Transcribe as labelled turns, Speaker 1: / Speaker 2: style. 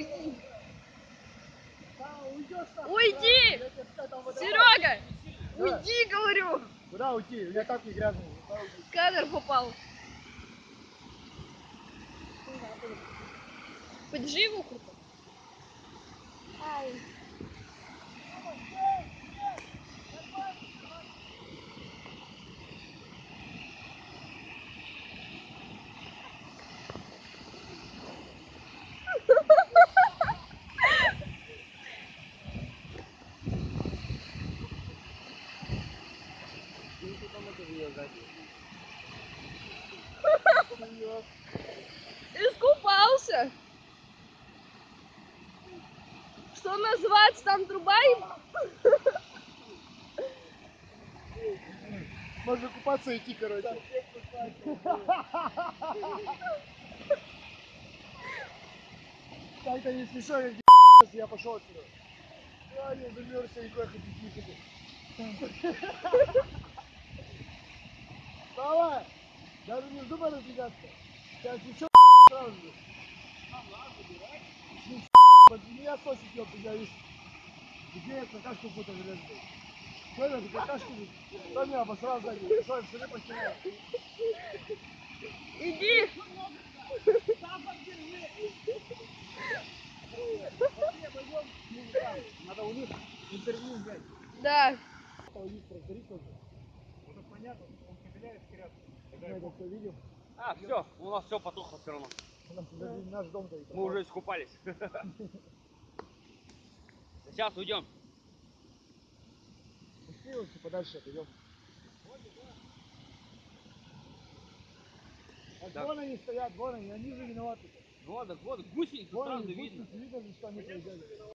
Speaker 1: Уйди! Серега! Уйди, говорю!
Speaker 2: Куда уйти? У меня тапки грязные.
Speaker 1: Кадр попал. Подержи его круто. Ай. Искупался. Что называется, там труба и...
Speaker 2: Можно купаться и идти, короче. Так-то не смешно, я пошел отсюда. Я не замерзся, никакой хотите. Давай! Даже не вздумай разбегаться. Сейчас еще сразу же. Под меня сосик, ёпта, я вижу. Где я какашку фото железную? Что это, какашку? Кто меня обосрал сзади? Что, все починаю?
Speaker 1: Иди!
Speaker 2: Надо у них интервью взять.
Speaker 1: Да.
Speaker 2: У них прозорить тоже. Вот понятно, он стреляет вперед. Мы это все видим.
Speaker 3: А, все, у нас все потухло все равно.
Speaker 2: У нас наш дом-то.
Speaker 3: Мы уже искупались. Сейчас уйдем.
Speaker 2: Пошли лучше подальше отойдем.
Speaker 3: Да.
Speaker 2: Вон они стоят, вон они же виноваты.
Speaker 3: Вот, гусеницы
Speaker 2: Вон
Speaker 3: сразу
Speaker 2: они,
Speaker 3: видно.
Speaker 2: видно, что они проезжали.